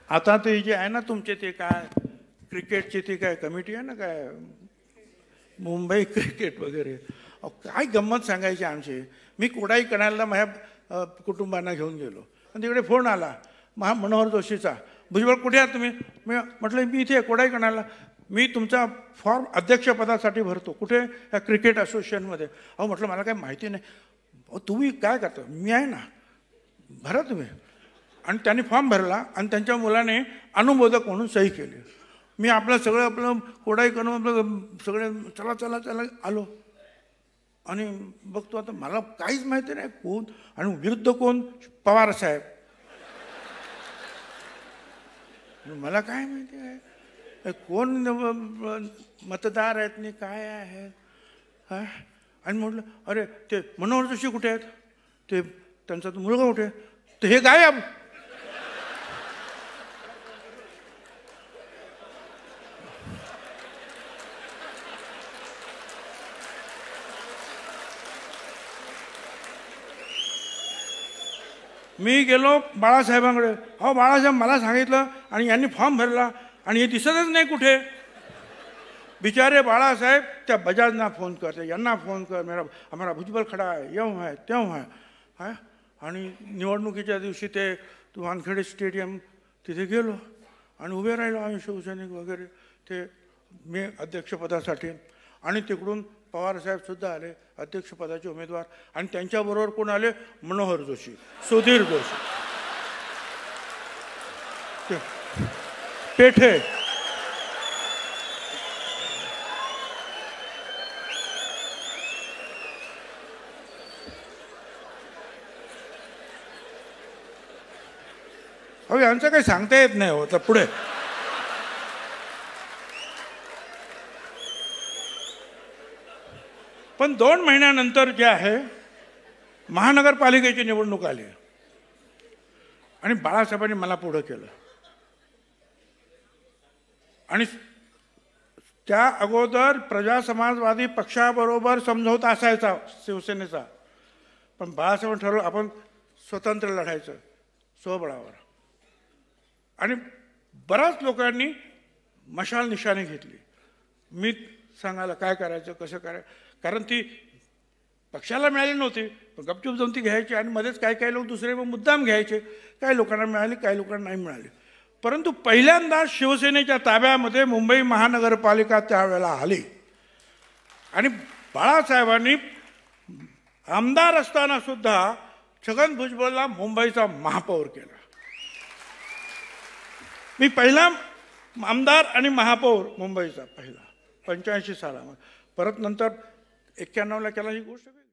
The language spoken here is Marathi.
आता ते जे आहे ना तुमचे ते काय क्रिकेटची ती काय कमिटी आहे ना काय मुंबई क्रिकेट वगैरे, काय गंमत सांगायची आमची. मी कोडाई कनालला माझ्या कुटुंबांना घेऊन गेलो आणि तिकडे फोन आला मनोहर जोशीचा, भुजबळ कुठे आहात तुम्ही. मी म्हटलं मी इथे कोडाई कनालला. मी तुमचा फॉर्म अध्यक्षपदासाठी भरतो. कुठे या क्रिकेट असोसिएशनमध्ये. अहो म्हटलं मला काही माहिती नाही. अहो तुम्ही काय करता. मी आहे ना, भरा तुम्ही. आणि त्यांनी फॉर्म भरला आणि त्यांच्या मुलाने अनुमोदक म्हणून सही केली. मी आपलं कोडाई करून आपलं सगळे चला चला चला आलो आणि बघतो आता मला काहीच माहिती नाही कोण आणि विरुद्ध कोण, पवार साहेब. मला काय माहिती आहे कोण मतदार आहेत नि काय आहेत. हा आणि म्हटलं अरे ते मनोहर जोशी कुठे आहेत, ते त्यांचा तो मुलगा कुठे, तर हे गायब. मी गेलो बाळासाहेबांकडे. अहो बाळासाहेब मला सांगितलं आणि यांनी फॉर्म भरला आणि हे दिसतच नाही कुठे. बिचारे बाळासाहेब त्या बजाजना फोन करते, यांना फोन कर, हमारा भुजबळ खडा आहे, येऊ आहे तेव्हा आहे. हा आणि निवडणुकीच्या दिवशी ते वानखेडे स्टेडियम तिथे गेलो आणि उभे राहिलो आम्ही शिवसैनिक वगैरे ते मी अध्यक्षपदासाठी. आणि तिकडून पवारसाहेबसुद्धा आले अध्यक्षपदाचे उमेदवार आणि त्यांच्याबरोबर कोण आले, मनोहर जोशी, सुधीर जोशी, पेठे. अहो यांचं काही सांगता येत नाही होतं पुढे. पण 2 महिन्यानंतर जे आहे महानगरपालिकेची निवडणूक आली आणि बाळासाहेबांनी मला पुढं केलं. आणि त्या अगोदर प्रजा समाजवादी पक्षाबरोबर समझोता असायचा शिवसेनेचा, पण बाळासाहेबांनी ठरवलं आपण स्वतंत्र लढायचं स्वबळावर. आणि बऱ्याच लोकांनी मशाल निशाणी घेतली. मी सांगायला काय करायचं कसं करायचं, कारण ती पक्षाला मिळाली नव्हती, पण गपचूप जाऊन ती घ्यायची आणि मध्येच काही लोक दुसरे मुद्दाम घ्यायचे. काही लोकांना मिळाली, काही लोकांना नाही मिळाली. परंतु पहिल्यांदा शिवसेनेच्या ताब्यामध्ये मुंबई महानगरपालिका त्यावेळेला आली आणि बाळासाहेबांनी आमदार असताना सुद्धा छगन भुजबळला मुंबईचा महापौर केला. मी पहिला आमदार आणि महापौर मुंबईचा पहिला 85 सालामध्ये. परत नंतर 91ला केला ही गोष्ट.